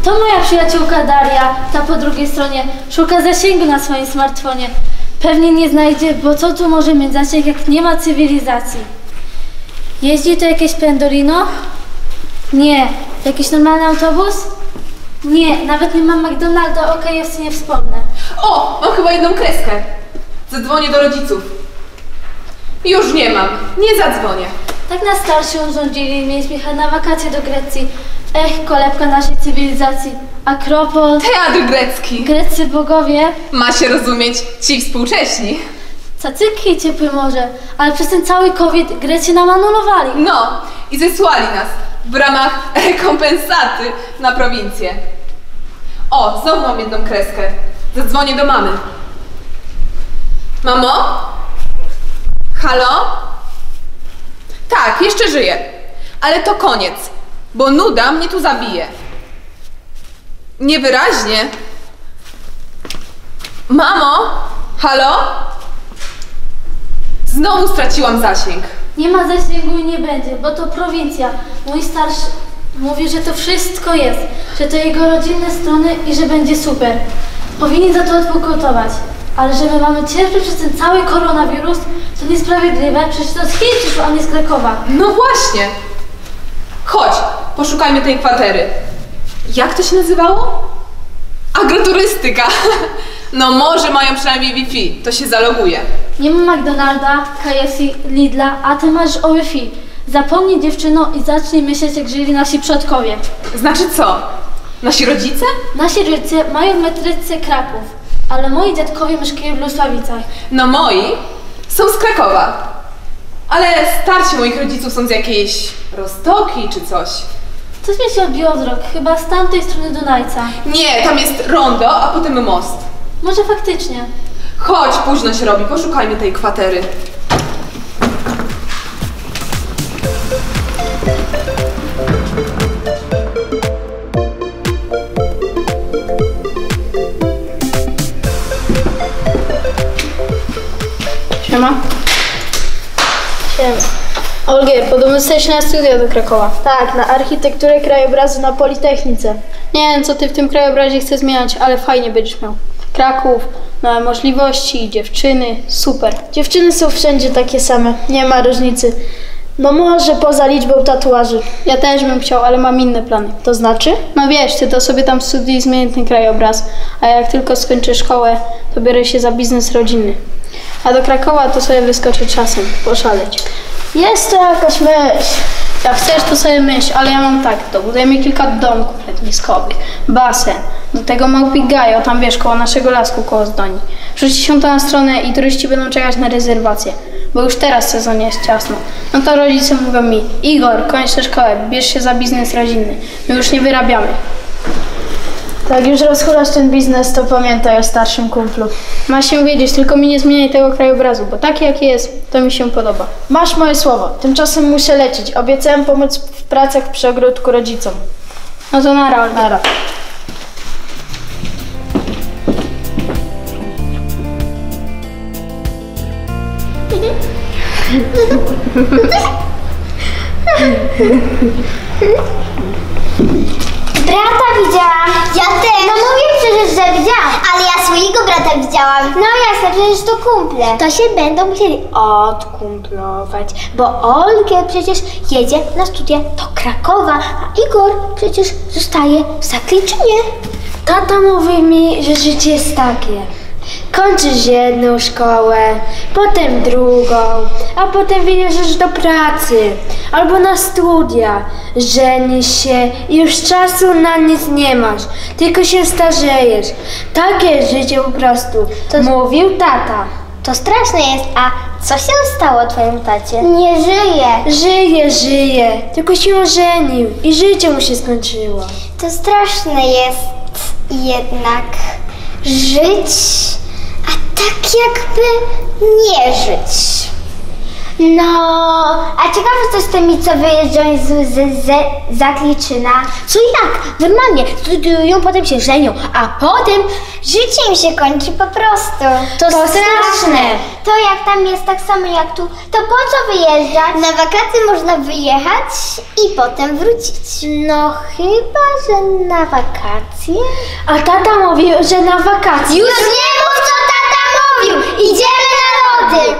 To moja przyjaciółka Daria, ta po drugiej stronie, szuka zasięgu na swoim smartfonie. Pewnie nie znajdzie, bo co tu może mieć zasięg, jak nie ma cywilizacji? Jeździ to jakieś Pendolino? Nie. Jakiś normalny autobus? Nie, nawet nie mam McDonalda, o KFC nie wspomnę. O, mam chyba jedną kreskę. Zadzwonię do rodziców. Już nie mam, nie zadzwonię. Tak na starszy urządzili, mieliśmy jechać na wakacje do Grecji. Ech, kolebka naszej cywilizacji. Akropol, Teatr grecki. greccy bogowie, Ma się rozumieć ci współcześni. cacyki i ciepłe morze. Ale przez ten cały COVID Grecy nam anulowali. No, i zesłali nas w ramach rekompensaty na prowincję. O, znowu mam jedną kreskę. Zadzwonię do mamy. Mamo? Halo? Tak, jeszcze żyję. Ale to koniec, bo nuda mnie tu zabije. Niewyraźnie. Mamo? Halo? Znowu straciłam zasięg. Nie ma zasięgu i nie będzie, bo to prowincja. Mój starszy mówi, że to wszystko jest, że to jego rodzinne strony i że będzie super. Powinni za to odpokutować. Ale że my mamy cierpieć przez ten cały koronawirus, to niesprawiedliwe, przecież to z Chin przyszło, a nie z Krakowa. No właśnie. Chodź, poszukajmy tej kwatery. Jak to się nazywało? Agroturystyka. No może mają przynajmniej Wi-Fi, to się zaloguje. Nie ma McDonalda, KFC, Lidla, a ty masz o Wi-Fi. Zapomnij dziewczyno i zacznij myśleć, jak żyli nasi przodkowie. Znaczy co? Nasi rodzice? Nasi rodzice mają w metryce Kraków, ale moi dziadkowie mieszkają w Lusławicach. No moi są z Krakowa. Ale starsi moich rodziców są z jakiejś Roztoki czy coś. Coś mi się odbiło wzrok, chyba z tamtej strony Dunajca. Nie, tam jest rondo, a potem most. Może faktycznie. Chodź, późno się robi, poszukajmy tej kwatery. Siema. Siema. Olgier, podobno jesteś na studia do Krakowa. Tak, na architekturę krajobrazu na Politechnice. Nie wiem, co ty w tym krajobrazie chcesz zmieniać, ale fajnie będziesz miał. Kraków, nowe możliwości, dziewczyny, super. Dziewczyny są wszędzie takie same, nie ma różnicy. No może poza liczbą tatuaży. Ja też bym chciał, ale mam inne plany. To znaczy? No wiesz, ty to sobie tam studiuj, zmień ten krajobraz, a jak tylko skończę szkołę, to biorę się za biznes rodzinny. A do Krakowa to sobie wyskoczę czasem, poszaleć. Jest to jakaś myśl. Jak chcesz, to sobie myśl, ale ja mam tak, to budujemy kilka domków letniskowych, basen, do tego małpi gajo, tam wiesz, koło naszego lasku, koło Zdoni. Wrzuci się to na stronę i turyści będą czekać na rezerwację, bo już teraz w sezonie jest ciasno. No to rodzice mówią mi, Igor, kończę szkołę, bierz się za biznes rodzinny, my już nie wyrabiamy. Jak już rozchulasz ten biznes, to pamiętaj o starszym kumplu. Masz się wiedzieć, tylko mi nie zmieniaj tego krajobrazu, bo taki jaki jest, to mi się podoba. Masz moje słowo, tymczasem muszę lecieć. Obiecałem pomóc w pracach przy ogródku rodzicom. No to nara, Olga. Nara. Brata widziałam. Ja też. No mówię przecież, że widziałam. Ale ja swojego brata widziałam. No jasne, przecież to kumple. To się będą musieli odkumplować, bo Olga przecież jedzie na studia do Krakowa, a Igor przecież zostaje w Zakliczynie. Tata mówi mi, że życie jest takie. Kończysz jedną szkołę, potem drugą, a potem bierzesz do pracy albo na studia. Żenisz się i już czasu na nic nie masz, tylko się starzejesz. Takie jest życie po prostu, mówił tata. To straszne jest, a co się stało twojemu tacie? Nie żyje. Żyje, tylko się ożenił i życie mu się skończyło. To straszne jest jednak żyć, a tak jakby nie żyć. No, a ciekawe co z tymi, co wyjeżdżają z Zakliczyna? Co jak? Normalnie studiują, potem się żenią, a potem życie im się kończy po prostu. To straszne. To jak tam jest tak samo jak tu, to po co wyjeżdżać? Na wakacje można wyjechać i potem wrócić. No chyba, że na wakacje. A tata mówił, że na wakacje. Już nie mów co tata mówił! Idziemy na lody!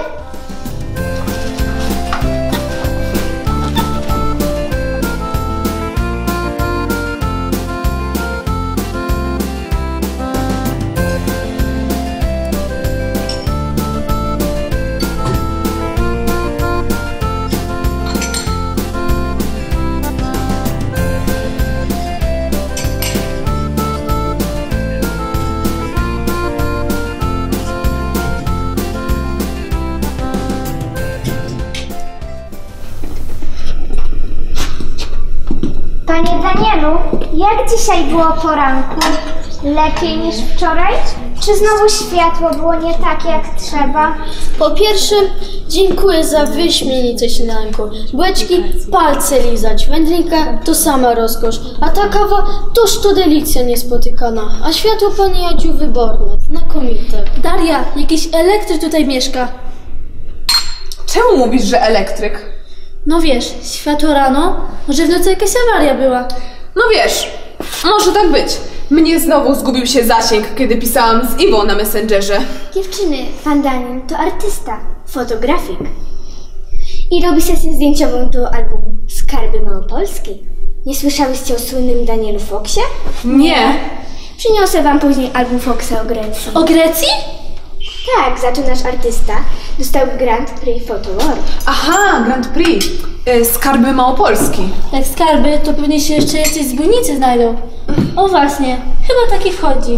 Panie Danielu, jak dzisiaj było poranku? Lepiej niż wczoraj? Czy znowu światło było nie takie jak trzeba? Po pierwsze, dziękuję za wyśmienite śniadanko. Bułeczki, palce lizać, wędlinka to sama rozkosz, a ta kawa toż to delicja niespotykana. A światło pani Jadziu wyborne, znakomite. Daria, jakiś elektryk tutaj mieszka. Czemu mówisz, że elektryk? No wiesz, światło rano, może w nocy jakaś awaria była. No wiesz, może tak być. Mnie znowu zgubił się zasięg, kiedy pisałam z Iwą na Messengerze. Dziewczyny, pan Daniel to artysta, fotografik. I robi sesję zdjęciową do albumu Skarby Małopolskiej. Nie słyszałyście o słynnym Danielu Foxie? Nie. Przyniosę wam później album Foxa o Grecji. O Grecji? Tak, za to nasz artysta dostał Grand Prix Photo Award. Aha, Grand Prix. Skarby Małopolski. Jak skarby, to pewnie się jeszcze jakieś zbójnicy znajdą. O właśnie, chyba taki wchodzi.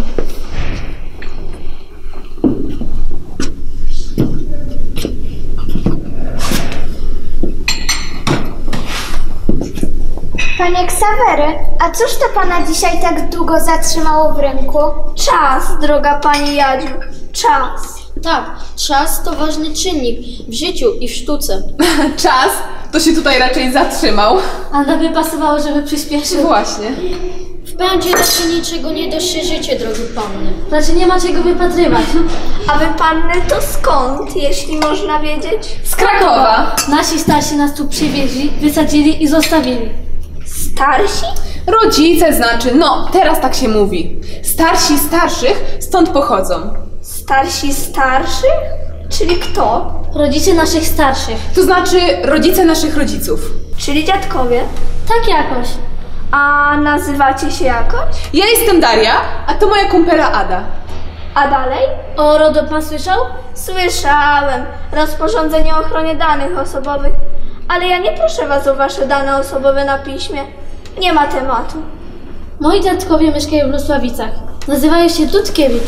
Panie Ksawery, a cóż to pana dzisiaj tak długo zatrzymało w rynku? Czas, droga pani Jadziu, czas. Tak, czas to ważny czynnik w życiu i w sztuce. Czas to się tutaj raczej zatrzymał. A nam by pasowało, żeby przyspieszył. Właśnie. W pędzie raczej niczego nie dostrzeżycie, drogi panny. Znaczy nie ma czego wypatrywać. A wy panny to skąd, jeśli można wiedzieć? Z Krakowa. Nasi starsi nas tu przywieźli, wysadzili i zostawili. Starsi? Rodzice znaczy, no teraz tak się mówi. Starsi starszych stąd pochodzą. Starsi starszych? Czyli kto? Rodzice naszych starszych. To znaczy rodzice naszych rodziców. Czyli dziadkowie? Tak jakoś. A nazywacie się jakoś? Ja jestem Daria, a to moja kumpela Ada. A dalej? O RODO pan słyszał? Słyszałem. Rozporządzenie o ochronie danych osobowych. Ale ja nie proszę was o wasze dane osobowe na piśmie. Nie ma tematu. Moi dziadkowie mieszkają w Lusławicach. Nazywają się Dudkiewicz.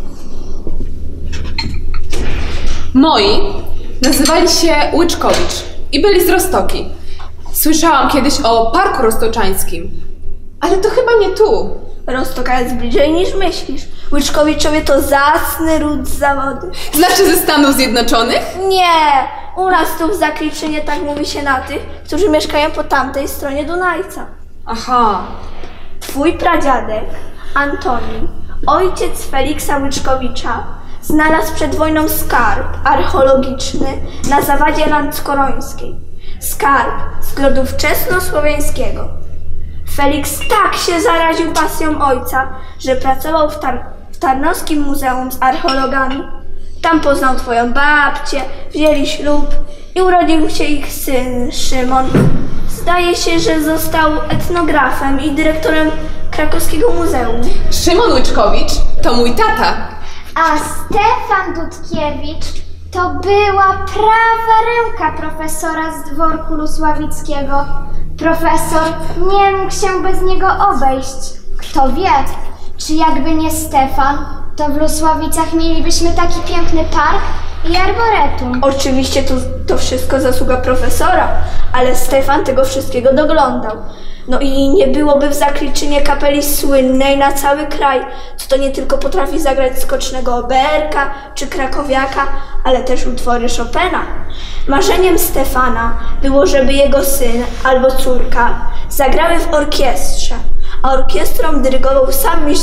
Moi nazywali się Łyczkowicz i byli z Roztoki. Słyszałam kiedyś o Parku Roztoczańskim, ale to chyba nie tu. Roztoka jest bliżej niż myślisz. Łyczkowiczowie to zacny ród z zawody. Znaczy ze Stanów Zjednoczonych? Nie! U nas tu w Zakliczynie tak mówi się na tych, którzy mieszkają po tamtej stronie Dunajca. Aha. Twój pradziadek, Antoni, ojciec Feliksa Łyczkowicza, znalazł przed wojną skarb archeologiczny na zawadzie landzkorońskiej. Skarb z grodu wczesnosłowiańskiego. Feliks tak się zaraził pasją ojca, że pracował w Tarnowskim Muzeum z archeologami. Tam poznał twoją babcię, wzięli ślub i urodził się ich syn Szymon. Zdaje się, że został etnografem i dyrektorem krakowskiego muzeum. Szymon Łyczkowicz to mój tata. A Stefan Dudkiewicz to była prawa ręka profesora z dworku lusławickiego. Profesor nie mógł się bez niego obejść. Kto wie, czy jakby nie Stefan, to w Lusławicach mielibyśmy taki piękny park i arboretum. Oczywiście to wszystko zasługa profesora, ale Stefan tego wszystkiego doglądał. No i nie byłoby w Zakliczynie kapeli słynnej na cały kraj, co to nie tylko potrafi zagrać skocznego oberka czy krakowiaka, ale też utwory Chopina. Marzeniem Stefana było, żeby jego syn albo córka zagrały w orkiestrze, a orkiestrą dyrygował sam mistrz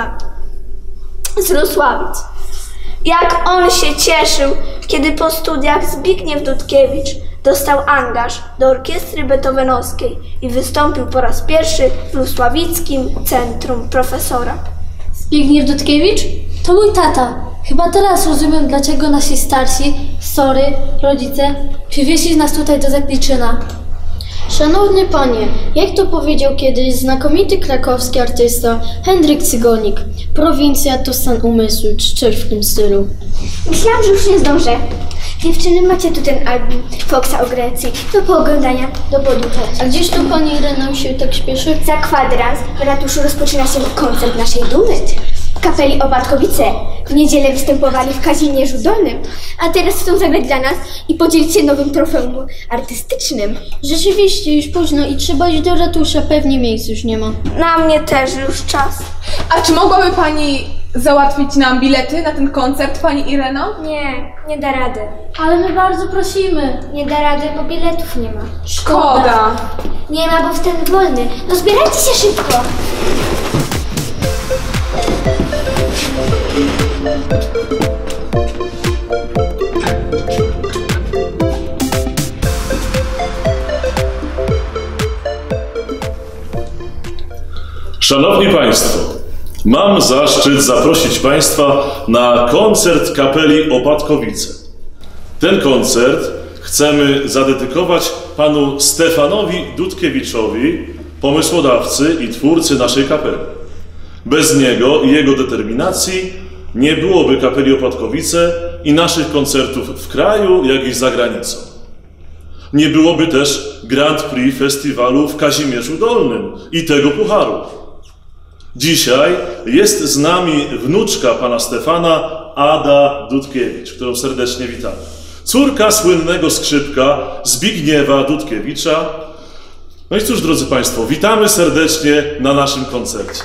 z Rusławic. Jak on się cieszył, kiedy po studiach Zbigniew Dudkiewicz dostał angaż do orkiestry beethovenowskiej i wystąpił po raz pierwszy w Lusławickim Centrum Profesora. Zbigniew Dudkiewicz? To mój tata. Chyba teraz rozumiem, dlaczego nasi starsi, rodzice, przywieźli nas tutaj do Zakliczyna. Szanowny panie, jak to powiedział kiedyś znakomity krakowski artysta Henryk Cygonik, prowincja to stan umysłu, czy coś w tym stylu. Myślałam, że już nie zdążę. Dziewczyny, macie tu ten album Foxa o Grecji do pooglądania, do poduchać. A gdzież to pani Irena się tak śpieszy? Za kwadrans w ratuszu rozpoczyna się koncert naszej dumy. Kapeli Opadkowice w niedzielę występowali w Kazimierzu Dolnym, a teraz chcą zagrać dla nas i podzielić się nowym trofeum artystycznym. Rzeczywiście już późno i trzeba iść do ratusza, pewnie miejsc już nie ma. Na mnie też już czas. A czy mogłaby pani załatwić nam bilety na ten koncert, pani Ireno? Nie da rady. Ale my bardzo prosimy. Nie da rady, bo biletów nie ma. Szkoda. Nie ma, bo wstęp wolny. No zbierajcie się szybko. Szanowni Państwo, mam zaszczyt zaprosić Państwa na koncert kapeli Opadkowice. Ten koncert chcemy zadedykować panu Stefanowi Dudkiewiczowi, pomysłodawcy i twórcy naszej kapeli. Bez niego i jego determinacji nie byłoby kapeli Opadkowice i naszych koncertów w kraju, jak i za granicą. Nie byłoby też Grand Prix festiwalu w Kazimierzu Dolnym i tego pucharu. Dzisiaj jest z nami wnuczka pana Stefana, Ada Dudkiewicz, którą serdecznie witamy. Córka słynnego skrzypka Zbigniewa Dudkiewicza. No i cóż, drodzy Państwo, witamy serdecznie na naszym koncercie.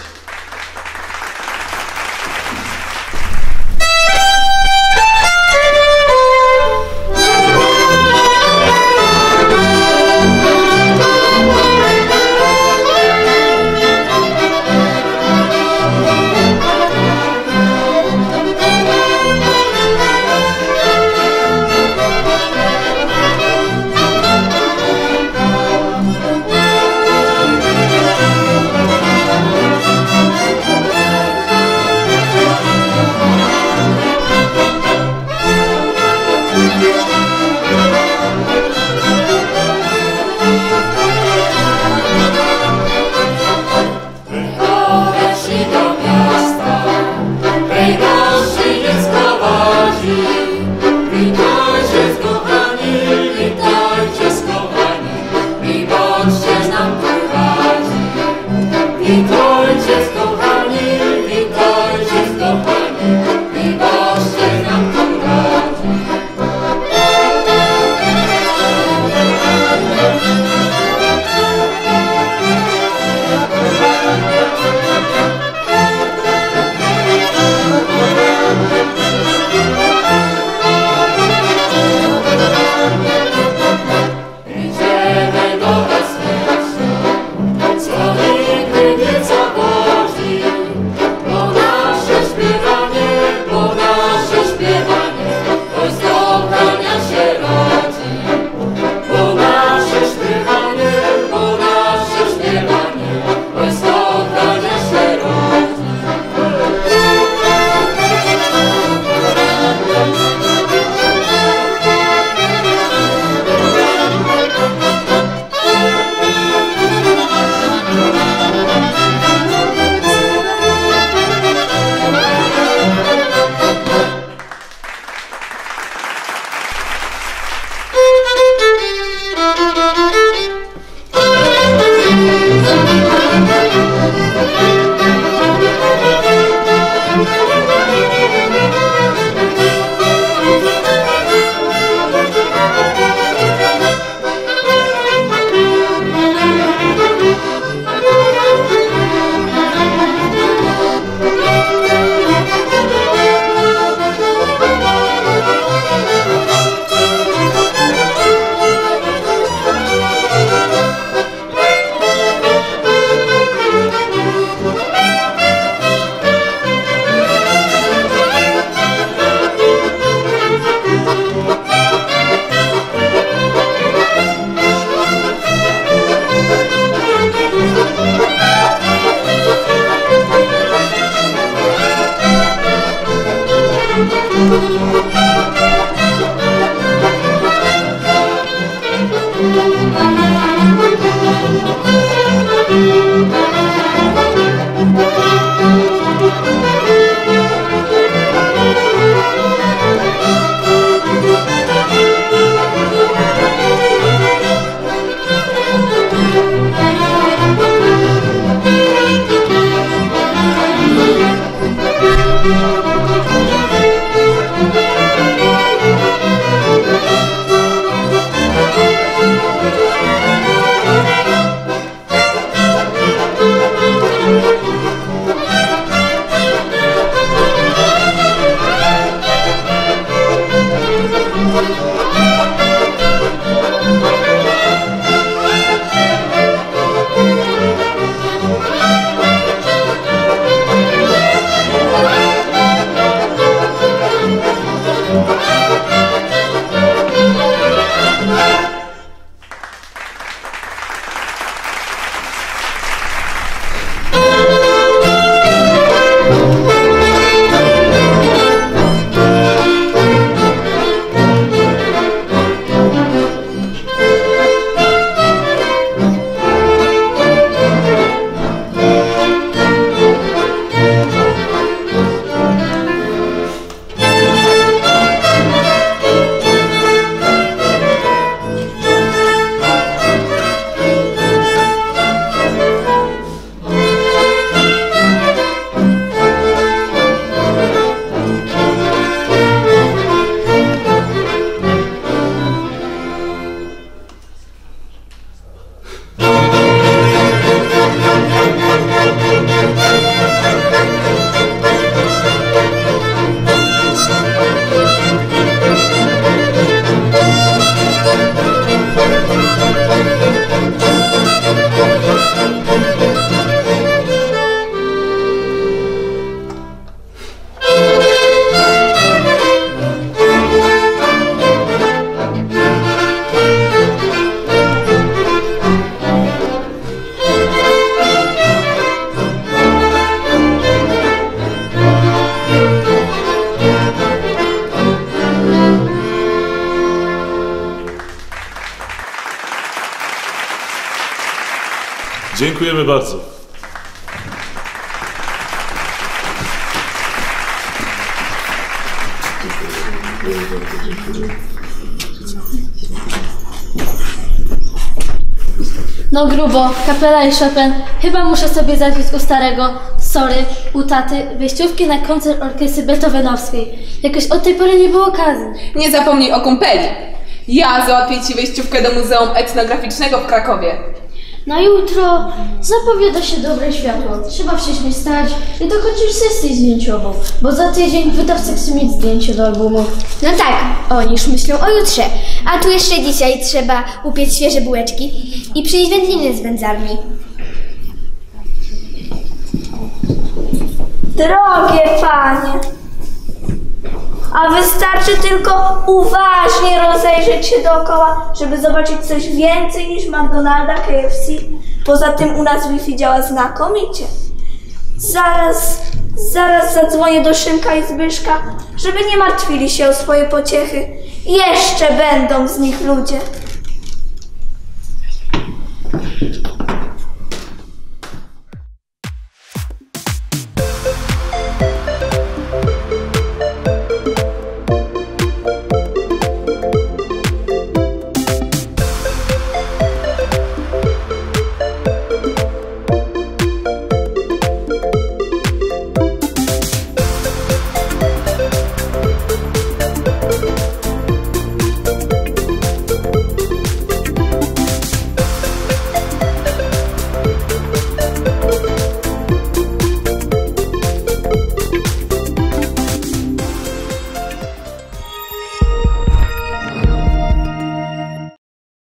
Dziękujemy bardzo. No grubo, kapela i Chopin. Chyba muszę sobie zagrać u starego, sorry, u taty, wejściówki na koncert orkiestry beethovenowskiej. Jakoś od tej pory nie było okazji. Nie zapomnij o kumpeli. Ja załatwię ci wejściówkę do Muzeum Etnograficznego w Krakowie. Na jutro zapowiada się dobre światło. Trzeba wcześniej stać i dokończyć sesję zdjęciową, bo za tydzień wydawca chce mieć zdjęcie do albumu. No tak, oni już myślą o jutrze. A tu jeszcze dzisiaj trzeba upiec świeże bułeczki i przynieść wędliny z wędzarni. Drogie panie, a wystarczy tylko uważnie rozejrzeć się dookoła, żeby zobaczyć coś więcej niż McDonalda, KFC. Poza tym u nas Wi-Fi działa znakomicie. Zaraz zadzwonię do Szymka i Zbyszka, żeby nie martwili się o swoje pociechy. Jeszcze będą z nich ludzie.